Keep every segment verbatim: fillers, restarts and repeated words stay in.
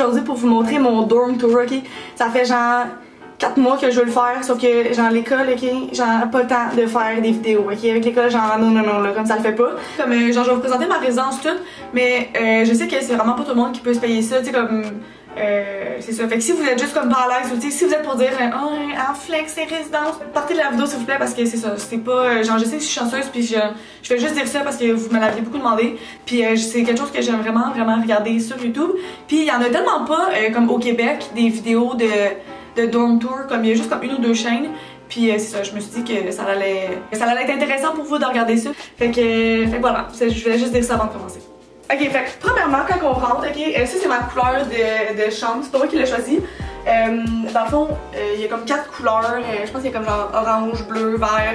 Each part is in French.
aujourd'hui pour vous montrer mon dorm tour, ok? Ça fait genre quatre mois que je veux le faire, sauf que genre l'école, ok? Genre pas le temps de faire des vidéos, ok? Avec l'école, genre non, non, non, là, comme ça le fait pas. Comme euh, genre je vais vous présenter ma résidence toute, mais euh, je sais que c'est vraiment pas tout le monde qui peut se payer ça, tu sais, comme. Euh, c'est ça. Fait que si vous êtes juste comme pas à l'aise, si vous êtes pour dire oh, en flex et résidence, partez de la vidéo s'il vous plaît parce que c'est ça. C'est pas. Genre, je sais que je suis chanceuse puis je, je fais juste dire ça parce que vous me l'aviez beaucoup demandé. Puis euh, c'est quelque chose que j'aime vraiment, vraiment regarder sur YouTube. Puis il y en a tellement pas, euh, comme au Québec, des vidéos de, de dorm tour, comme il y a juste comme une ou deux chaînes. Puis euh, c'est ça, je me suis dit que ça allait, ça allait être intéressant pour vous de regarder ça. Fait que, fait que voilà, je voulais juste dire ça avant de commencer. Ok, fait que premièrement, quand on rentre, ok, euh, ça c'est ma couleur de, de chambre, c'est pas moi qui l'ai choisi. Euh, dans le fond, euh, il y a comme quatre couleurs, euh, je pense qu'il y a comme genre orange, bleu, vert.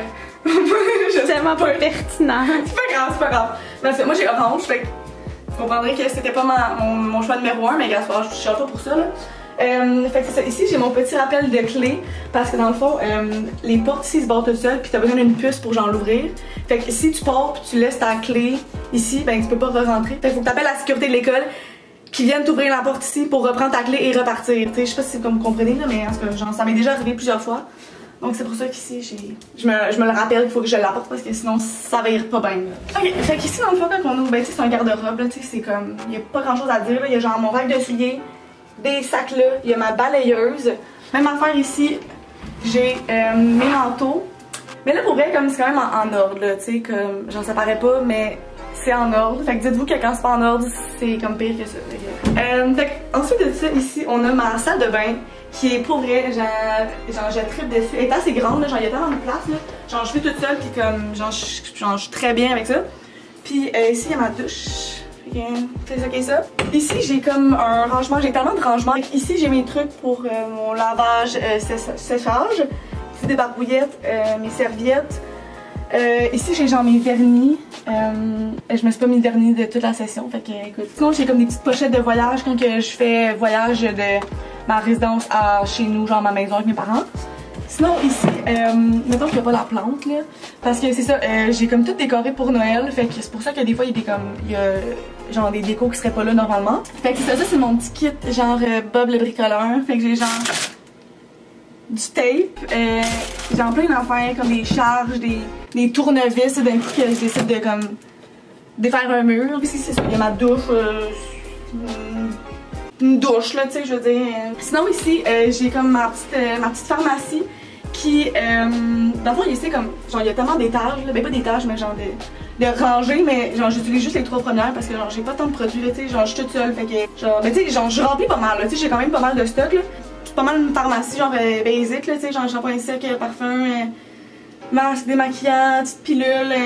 C'est tellement pas pertinent. C'est pas grave, c'est pas grave. Parce que moi j'ai orange, fait que vous comprendrez que c'était pas ma, mon, mon choix numéro un, mais gars, je suis pas pour ça là. Euh, fait que c'est ça, ici j'ai mon petit rappel de clé parce que dans le fond, euh, les portes ici se barrent toutes seules puis t'as besoin d'une puce pour genre l'ouvrir. Fait que si tu pars puis tu laisses ta clé ici, ben tu peux pas re-rentrer. Fait que faut que t'appelles la sécurité de l'école qui vienne t'ouvrir la porte ici pour reprendre ta clé et repartir. Tu sais, je sais pas si vous comprenez là, mais en tout cas, genre, ça m'est déjà arrivé plusieurs fois. Donc c'est pour ça qu'ici j'ai. Je me, je me le rappelle qu'il faut que je l'apporte parce que sinon ça va ir pas bien. Ok, fait qu'ici dans le fond quand on ouvre, ben tu sais c'est un garde-robe là, tu sais, c'est comme. Y a pas grand chose à dire là. Y a genre mon rack de souliers, des sacs là, il y a ma balayeuse. Même affaire ici, j'ai euh, mes manteaux. Mais là pour vrai, comme c'est quand même en, en ordre là, tu sais, comme genre ça paraît pas, mais c'est en ordre. Fait que dites-vous que quand c'est pas en ordre, c'est comme pire que ça. Euh, fait que, ensuite de ça, ici, on a ma salle de bain qui est pour vrai, genre, genre je tripe dessus. Elle est assez grande, là, genre il y a tellement de place là. Genre je suis toute seule, puis comme genre je, genre, je suis très bien avec ça. Puis euh, ici il y a ma douche. C'est ça qui est ça. Ici j'ai comme un rangement, j'ai tellement de rangements. Ici j'ai mes trucs pour euh, mon lavage euh, séchage. Ici des barbouillettes, euh, mes serviettes. Euh, ici j'ai genre mes vernis. Euh, je me suis pas mis de vernis de toute la session, fait que écoute. Sinon j'ai comme des petites pochettes de voyage quand que je fais voyage de ma résidence à chez nous, genre ma maison avec mes parents. Sinon ici, euh, mettons qu'il n'y a pas la plante là, parce que c'est ça, euh, j'ai comme tout décoré pour Noël, fait que c'est pour ça que des fois il y a des comme, il y a genre des décos qui seraient pas là normalement. Fait que c'est ça, ça c'est mon petit kit genre euh, Bob le bricoleur, fait que j'ai genre du tape, euh, j'ai en plein d'affaires comme des charges, des, des tournevis, d'un coup que je décide de comme défaire un mur. Puis c'est ça, il y a ma douche, euh, une douche là, tu sais, je veux dire. Sinon ici, euh, j'ai comme ma petite, euh, ma petite pharmacie qui, euh, dans le fond, ici comme, genre il y a tellement d'étages, ben pas d'étages, mais genre de, de rangées, mais genre j'utilise juste les trois premières parce que genre j'ai pas tant de produits là, tu sais, genre je suis toute seule, fait que genre, mais tu sais, genre je remplis pas mal là, tu sais, j'ai quand même pas mal de stock là. Pas mal une pharmacie genre euh, basic là, tu sais, genre shampoing sec, euh, parfum, euh, masque démaquillant, petite pilule,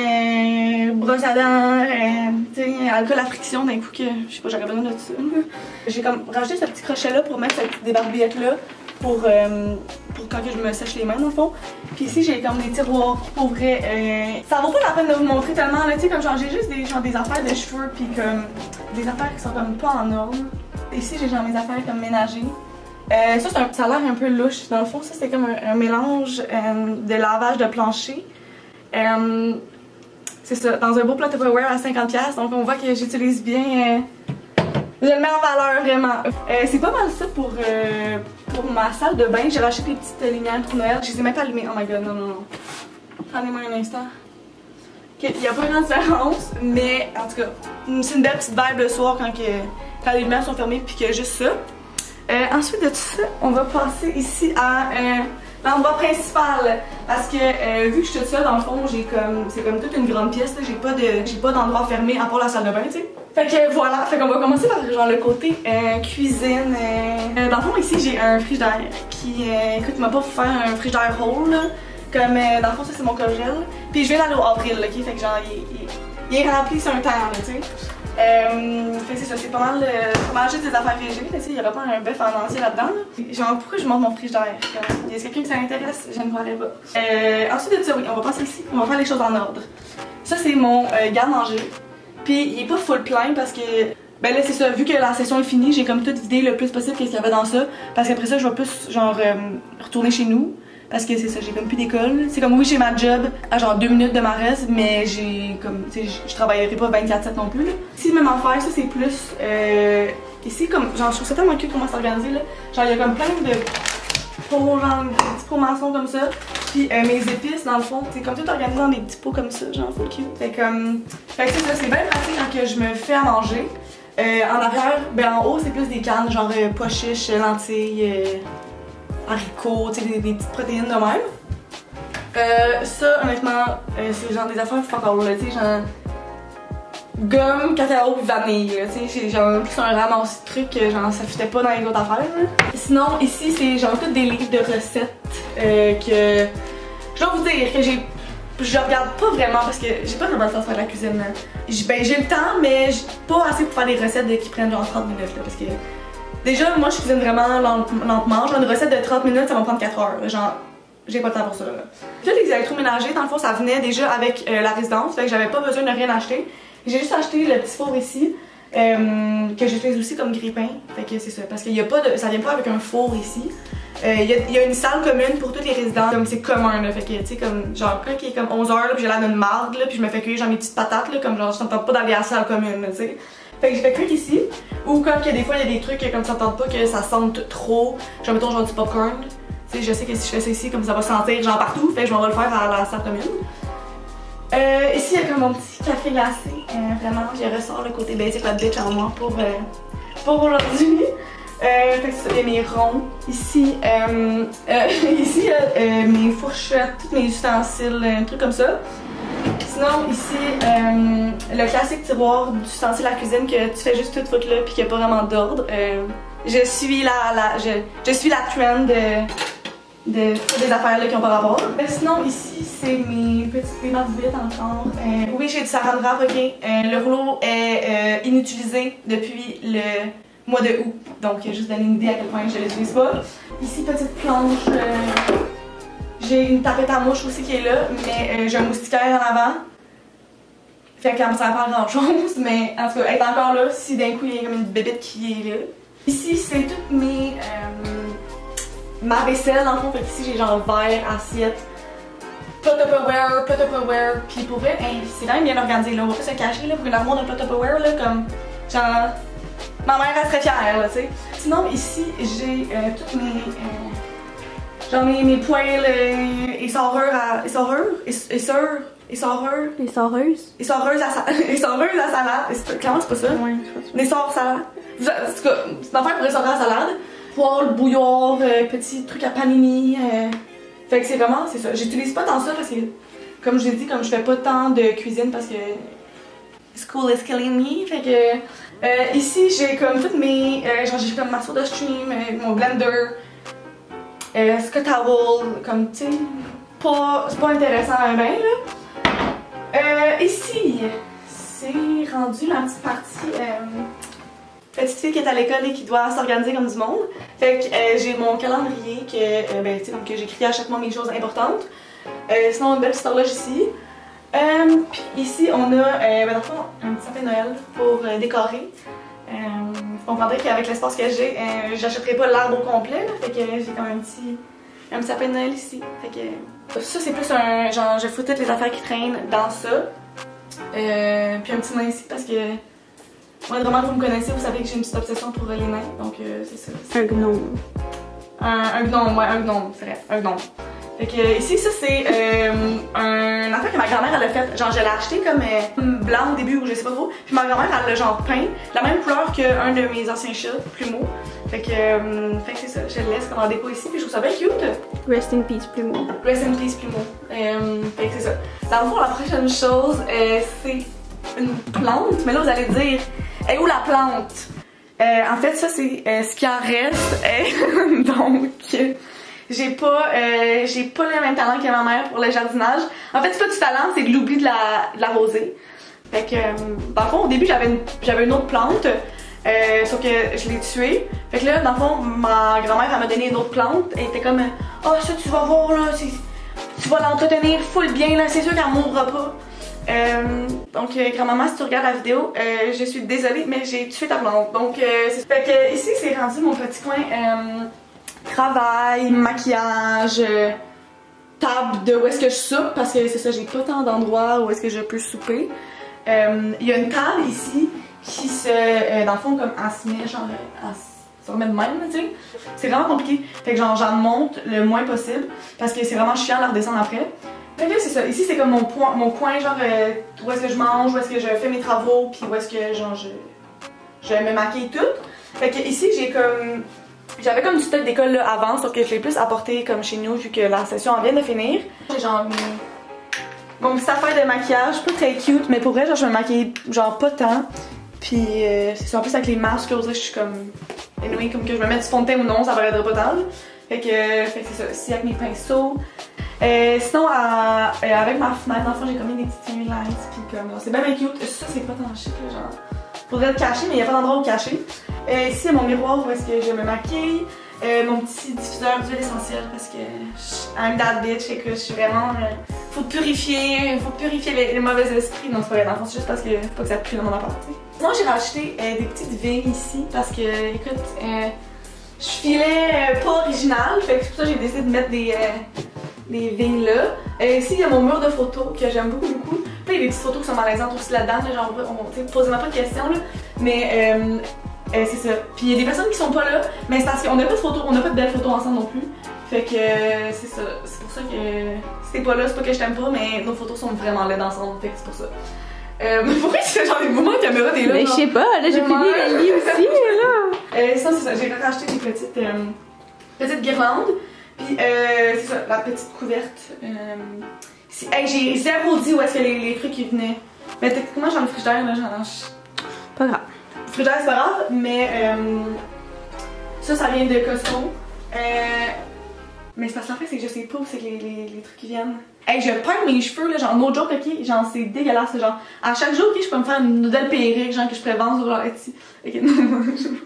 euh, brosse à dents, euh, tu sais, alcool à friction d'un coup que je sais pas, j'aurais besoin de ça. J'ai comme rajouté ce petit crochet là pour mettre cette débarbillette là pour, euh, pour quand que je me sèche les mains dans le fond. Puis ici j'ai comme des tiroirs qui pour vrai, euh, ça vaut pas la peine de vous montrer tellement là, tu sais, comme genre j'ai juste des, genre, des affaires de cheveux puis comme des affaires qui sont comme pas en ordre. Ici j'ai genre mes affaires comme ménagées. Euh, ça, un, ça a l'air un peu louche. Dans le fond, ça c'est comme un, un mélange euh, de lavage de plancher. Euh, c'est ça, dans un beau plat Tupperware à cinquante dollars. Donc on voit que j'utilise bien. Euh, je le mets en valeur vraiment. Euh, c'est pas mal ça pour, euh, pour ma salle de bain. J'ai racheté des petites lumières pour Noël. Je les ai même pas allumées. Oh my god, non, non, non. Attendez-moi un instant. Ok, il n'y a pas grande différence, mais en tout cas, c'est une belle petite vibe le soir quand, que, quand les lumières sont fermées puis qu'il y a juste ça. Euh, ensuite de tout ça, on va passer ici à euh, l'endroit principal parce que euh, vu que je suis toute seule dans le fond, j'ai comme c'est comme toute une grande pièce, j'ai pas de j'ai pas d'endroit fermé à part la salle de bain, tu sais. Fait que voilà, fait qu'on va commencer par genre le côté euh, cuisine. Euh, dans le fond ici j'ai un frigidaire qui euh, écoute m'a pas faire un frigidaire haul là, comme euh, dans le fond ça c'est mon congèle. Puis je viens d'aller au avril, ok, fait que genre il, il, il est rempli sur un temps là, tu sais. Euh, fait que c'est ça, c'est pas mal, euh, pas mal juste des affaires végétales, tu sais, il y aura pas un bœuf en entier là-dedans. Là. Genre, pourquoi je monte mon frigidaire? Il y a quelqu'un qui ça intéresse, je ne croirais pas. Euh, ensuite de ça, oui, on va passer ici, on va faire les choses en ordre. Ça, c'est mon euh, garde-manger. Puis, il est pas full plein parce que, ben là, c'est ça, vu que la session est finie, j'ai comme tout vidé le plus possible qu'est-ce qu'il y avait dans ça. Parce qu'après ça, je vais plus, genre, euh, retourner chez nous. Parce que c'est ça, j'ai comme plus d'école. C'est comme oui, j'ai ma job à genre deux minutes de ma res, mais j'ai comme, tu sais, je travaillerai pas vingt-quatre sept non plus. Là. Si même affaire, ça c'est plus euh, ici, comme, genre, je trouve ça tellement cute comment c'est organisé, là. Genre, il y a comme plein de pots, genre, des petits pots maçons comme ça. Puis euh, mes épices, dans le fond, c'est comme tout organisé dans des petits pots comme ça, genre, full cute. Fait comme, fait que c'est ça, c'est bien pratique quand que je me fais à manger. Euh, en arrière, ben en haut, c'est plus des cannes, genre euh, pois chiches, lentilles, euh, haricots, tu sais, des, des petites protéines de même. Euh, ça, honnêtement, euh, c'est genre des affaires fuck all, là, tu sais, genre gomme, cacao pis vanille, tu sais, genre plus un ramassis de trucs, genre ça fitait pas dans les autres affaires. Là. Sinon, ici, c'est genre tous des livres de recettes euh, que je dois vous dire que j'ai. Je regarde pas vraiment parce que j'ai pas vraiment le temps de faire de la cuisine. Ben j'ai le temps, mais pas assez pour faire des recettes qui prennent genre trente minutes là, parce que déjà moi je cuisine vraiment lentement. Genre une recette de trente minutes ça va me prendre quatre heures. Genre j'ai pas le temps pour ça. Là. Tous les électroménagers, dans le fond, ça venait déjà avec euh, la résidence, fait que j'avais pas besoin de rien acheter. J'ai juste acheté le petit four ici, euh, que j'utilise aussi comme grille-pain. Fait que c'est ça, parce qu'il y a pas de. Ça vient pas avec un four ici. Il euh, y, y a une salle commune pour tous les résidents, comme c'est commun là, fait que tu sais comme genre quand il est comme onze heures là, puis j'ai l'air d'une marde là, puis je me fais cuire genre mes petites patates là, comme genre je t'entends pas d'aller à la salle commune tu sais. Fait que j'ai fait cuire ici, ou comme que des fois il y a des trucs comme ça tente pas que ça sente trop, genre mettons genre du popcorn, tu sais je sais que si je fais ça ici comme ça va sentir genre partout, fait que je m'en vais le faire à la salle commune. Euh, ici il y a comme mon petit café glacé, euh, vraiment je ressors le côté basic la bitch en moi pour, euh, pour aujourd'hui. Euh, fait que ça, il y a mes ronds. Ici, euh, euh, ici, il y a euh, mes fourchettes, tous mes ustensiles, un truc comme ça. Sinon, ici, euh, le classique tiroir d'ustensiles à la cuisine que tu fais juste tout foutre là puis qu'il n'y a pas vraiment d'ordre. Euh, je suis la, la, je, je suis la trend de, de, de des affaires là qui n'ont pas rapport. Mais sinon, ici, c'est mes petites pémates vides encore. Euh, oui, j'ai du saran wrap, ok. Euh, le rouleau est euh, inutilisé depuis le mois de août, donc juste donner une idée à quel point je l'utilise pas. Ici, petite planche, euh, j'ai une tapette à mouche aussi qui est là, mais euh, j'ai un moustiquaire en avant. Fait que ça va pas grand chose, mais en tout cas, elle est encore là si d'un coup il y a comme une bébête qui est là. Ici, c'est toutes mes. Euh, ma vaisselle en fond, fait qu'ici j'ai genre verre, assiette, pot Tupperware, pot Tupperware, pis pour vrai, hein, c'est quand même bien organisé là, on va pas se cacher là pour une armoire de pot Tupperware là, comme genre. Ma mère elle serait fière là, tu sais. Sinon ici j'ai euh, toutes mes euh, genre mes, mes poêles euh, et soreurs à. et soreurs? et sœurs? et soreurs? Les soreuses? Et soreuses à salade. Et soreuses à salade. Clairement c'est pas ça. Ouais, c'est pas ça. Les sorts salade. En tout cas, c'est une affaire pour les soreurs à salade. Poêle, bouilloire, euh, petit truc à panini. Euh... Fait que c'est vraiment, c'est ça. J'utilise pas tant ça parce que, comme je l'ai dit, comme je fais pas tant de cuisine parce que school is killing me. Fait que. Euh, ici, j'ai comme toutes mes. Euh, genre, j'ai comme ma soda stream, euh, mon blender, euh, Scott Towel, comme tu sais, pas, c'est pas intéressant à ben là. Euh, ici, c'est rendu la petite partie. Euh, petite fille qui est à l'école et qui doit s'organiser comme du monde. Fait que euh, j'ai mon calendrier que, euh, ben, tu sais, que j'écris à chaque mois mes choses importantes. Euh, sinon, une belle petite horloge ici. Euh, puis ici, on a euh, ben, dans le fond, un petit sapin de Noël pour euh, décorer. Euh, vous comprendrez qu'avec l'espace que j'ai, euh, j'achèterai pas l'arbre au complet, là, fait que j'ai comme un petit, un petit sapin de Noël ici. Fait que ça, c'est plus un genre, je fous toutes les affaires qui traînent dans ça. Euh, puis un petit nain ici parce que moi, vraiment, vous me connaissez, vous savez que j'ai une petite obsession pour les nains, donc euh, c'est ça. Un gnome. Un, un gnome, ouais, un gnome, c'est vrai, un gnome. Fait que ici, ça c'est euh, un affaire que ma grand-mère elle a fait. Genre, je l'ai acheté comme euh, blanc au début ou je sais pas trop. Puis ma grand-mère elle l'a genre peint la même couleur qu'un de mes anciens chats, Plumeau. Fait que, euh, fait que c'est ça, je le laisse comme en déco ici. Puis je trouve ça bien cute. Rest in peace, Plumeau. Rest in peace, Plumeau. Euh, fait que c'est ça. Dans le fond, la prochaine chose, euh, c'est une plante. Mais là, vous allez dire, hey, où la plante? Euh, en fait, ça c'est euh, ce qui en reste. Euh, donc. J'ai pas, euh, j'ai pas le même talent que ma mère pour le jardinage. En fait, c'est pas du talent, c'est de l'oubli de la, de la rosée. Fait que, euh, dans le fond, au début, j'avais une, j'avais une autre plante, euh, sauf que je l'ai tuée. Fait que là, dans le fond, ma grand-mère, elle m'a donné une autre plante. Elle était comme, oh, ça, tu vas voir, là, tu vas l'entretenir full bien, là, c'est sûr qu'elle mourra pas. Euh, donc, euh, grand-maman, si tu regardes la vidéo, euh, je suis désolée, mais j'ai tué ta plante. Donc, euh, c'est... Fait que, ici, c'est rendu mon petit coin. Euh, Travail, maquillage, euh, table de où est-ce que je soupe parce que c'est ça, j'ai pas tant d'endroits où est-ce que je peux souper. Il euh, y a une table ici qui se, euh, dans le fond, comme elle se met genre, elle se remet de même, tu sais. C'est vraiment compliqué. Fait que genre, j'en monte le moins possible parce que c'est vraiment chiant de la redescendre après. Fait que là, c'est ça. Ici, c'est comme mon, point, mon coin, genre, euh, où est-ce que je mange, où est-ce que je fais mes travaux, puis où est-ce que, genre, je, je me maquille tout. Fait que ici, j'ai comme. J'avais comme du stock d'école là avant, sauf que je l'ai plus apporté comme chez nous vu que la session en vient de finir. J'ai genre mes... mon petite affaire de maquillage, pas très cute, mais pour vrai, genre, je me maquille genre pas tant. Puis euh, c'est ça, en plus avec les masques, là, je suis comme. Anyway, comme que je me mette du fond de teint ou non, ça paraîtra pas tant. Fait que, euh, fait que c'est ça, ici avec mes pinceaux. Euh, sinon, à, euh, avec ma fenêtre, dans le fond, j'ai commis des petites fairy lights, pis comme, c'est bien bien cute. Ça, c'est pas tant chic, là, genre. Faudrait le cacher, mais il n'y a pas d'endroit où le cacher. Euh, ici, il y a mon miroir où est-ce que je me maquille. Euh, mon petit diffuseur d'huile essentielle parce que je, I'm that bitch, et que je suis vraiment. Euh, faut purifier, faut purifier les, les mauvais esprits. Non, c'est pas vrai, dans le fond, c'est juste parce que faut pas que ça pue dans mon appart. Sinon, j'ai racheté euh, des petites vignes ici parce que, écoute, euh, je filais euh, pas original, fait que c'est pour ça que j'ai décidé de mettre des. Euh, des vignes là. Euh, ici, il y a mon mur de photos que j'aime beaucoup, beaucoup. Puis il y a des petites photos qui sont malaisantes aussi là-dedans, là, genre, on, posez-moi pas de questions, là. Mais, euh, euh, c'est ça. Puis il y a des personnes qui sont pas là, mais c'est parce qu'on a pas de photos, on a pas de belles photos ensemble non plus. Fait que, euh, c'est ça. C'est pour ça que, si t'es pas là, c'est pas que je t'aime pas, mais nos photos sont vraiment laides ensemble, fait que c'est pour ça. Euh, pourquoi tu fais genre des mouvements de caméra des là? Mais je sais pas, là j'ai fini la lit aussi, là. Euh, ça, c'est ça. J'ai racheté des petites, euh, petites guirlandes. Puis, euh, c'est ça, la petite couverte. Euh, hey, j'ai zéro dit où est-ce que les, les trucs ils venaient. Mais techniquement, j'en ai le frigidaire, là, j'en ai. Pas grave. Le frigidaire, c'est pas grave, mais euh, ça, ça vient de Costco. Euh, mais c'est parce qu'en fait, c'est que je sais pas où c'est que les, les, les trucs qui viennent. Hey, je peins mes cheveux, là, genre, no joke, ok? Genre, c'est dégueulasse, genre. À chaque jour, ok, je peux me faire une nouvelle perruque, genre, que je pourrais vendre sur genre Etsy. Ok, non,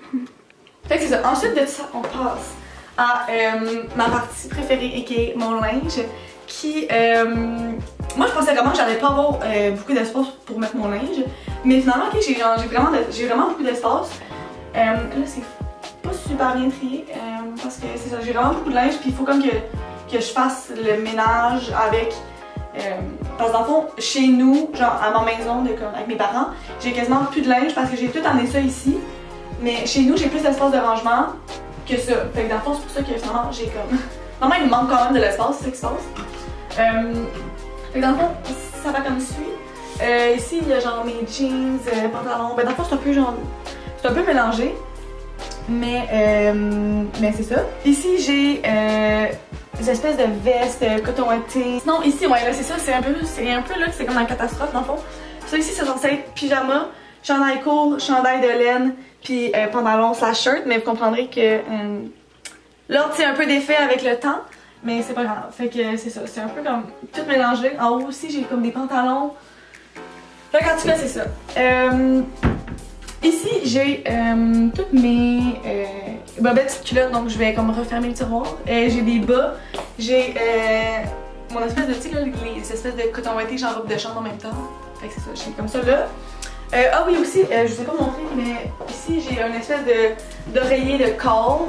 fait que c'est ça. Ensuite de ça, on passe à euh, ma partie préférée, et qui est mon linge, qui, euh, moi je pensais vraiment que j'allais pas avoir euh, beaucoup d'espace pour mettre mon linge, mais finalement, ok, j'ai vraiment, vraiment beaucoup d'espace. Euh, là, c'est pas super bien trié, euh, parce que c'est ça, j'ai vraiment beaucoup de linge, puis il faut comme que, que je fasse le ménage avec, euh, parce que dans le fond, chez nous, genre à ma maison, de, comme, avec mes parents, j'ai quasiment plus de linge parce que j'ai tout emmené ça ici, mais chez nous, j'ai plus d'espace de rangement que ça. Fait que dans le fond, c'est pour ça que finalement, j'ai comme. Normalement, il me manque quand même de l'espace, c'est ça qui se passe. Euh... Fait que dans le fond, ça va comme suit. Euh, ici, il y a genre mes jeans, euh, pantalons. Ben dans le fond, c'est un peu genre. C'est un peu mélangé. Mais, euh... mais c'est ça. Ici, j'ai euh, des espèces de vestes, euh, coton-ouaté. Sinon, ici, ouais, là, c'est ça. C'est un peu, c'est un peu là que c'est comme la catastrophe, dans le fond. Ça, ici, c'est censé être pyjama, chandail court, chandail de laine, puis euh, pantalon slash shirt, mais vous comprendrez que euh, l'ordre c'est un peu défait avec le temps, mais c'est pas grave. Fait que c'est ça, c'est un peu comme tout mélangé. En haut aussi, j'ai comme des pantalons. Fait qu'en tout cas, c'est ça. Euh, ici, j'ai euh, toutes mes euh, bobettes culottes, donc je vais comme refermer le tiroir. Euh, j'ai des bas, j'ai euh, mon espèce de, tu sais, les espèces de coton ouaté, genre robe de chambre en même temps. Fait que c'est ça, j'ai comme ça là. Euh, ah oui aussi, euh, je vous ai pas montré, mais ici j'ai une espèce de d'oreiller de corps.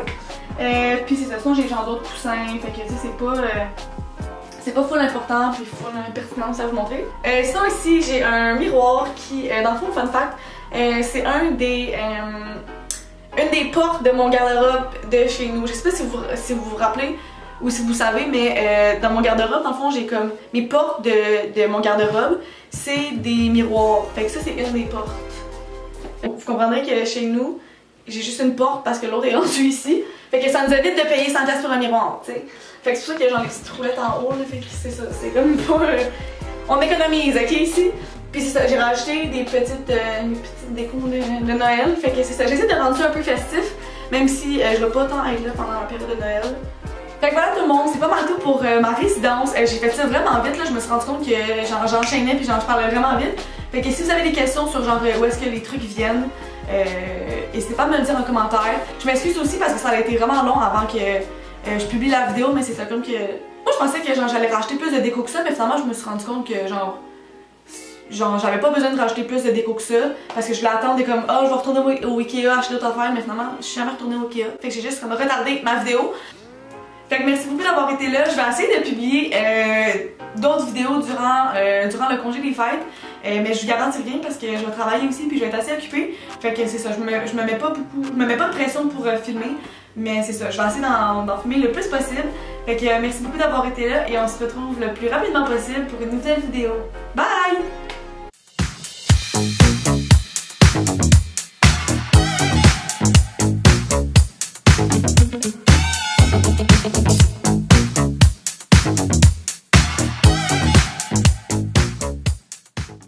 Euh, puis c'est ça, sinon j'ai genre d'autres coussins, fait que tu sais c'est pas euh, c'est pas full important puis full pertinent à vous montrer. Euh, sinon ici j'ai un miroir qui, euh, dans le fond, fun fact, euh, c'est un des euh, une des portes de mon garde-robe de chez nous. Je sais pas si vous si vous, vous rappelez ou si vous savez, mais euh, dans mon garde-robe, dans le fond, j'ai comme mes portes de, de mon garde-robe, c'est des miroirs. Fait que ça, c'est une des portes. Vous comprendrez que chez nous, j'ai juste une porte parce que l'autre est rendue ici. Fait que ça nous évite de payer cent piastres pour un miroir, tu sais. Fait que c'est pour ça qu'il y a genre les petites roulettes en haut, là. Fait que c'est ça, c'est comme pas. Euh, on économise, ok, ici. Puis c'est ça, j'ai rajouté des petites, euh, des petites décos de, de Noël. Fait que c'est ça, j'essaie de rendre ça un peu festif, même si euh, je vais pas tant être là pendant la période de Noël. Fait que voilà tout le monde, c'est pas mal tout pour euh, ma résidence. Euh, j'ai fait ça vraiment vite, là, je me suis rendu compte que genre j'enchaînais puis genre je parlais vraiment vite. Fait que si vous avez des questions sur genre où est-ce que les trucs viennent, euh, n'hésitez pas à me le dire en commentaire. Je m'excuse aussi parce que ça a été vraiment long avant que euh, je publie la vidéo, mais c'est ça comme que... Moi je pensais que genre j'allais racheter plus de déco que ça, mais finalement je me suis rendu compte que genre... Genre j'avais pas besoin de rajouter plus de déco que ça, parce que je voulais attendre comme oh je vais retourner au Ikea acheter d'autres affaires, mais finalement je suis jamais retournée au Ikea. Fait que j'ai juste comme retardé ma vidéo. Fait que merci beaucoup d'avoir été là. Je vais essayer de publier euh, d'autres vidéos durant, euh, durant le congé des fêtes. Euh, mais je vous garantis rien parce que je vais travailler aussi puis je vais être assez occupée. Fait que c'est ça, je me, je me mets pas beaucoup, je me mets pas de pression pour euh, filmer. Mais c'est ça, je vais essayer d'en filmer le plus possible. Fait que euh, merci beaucoup d'avoir été là et on se retrouve le plus rapidement possible pour une nouvelle vidéo. Bye!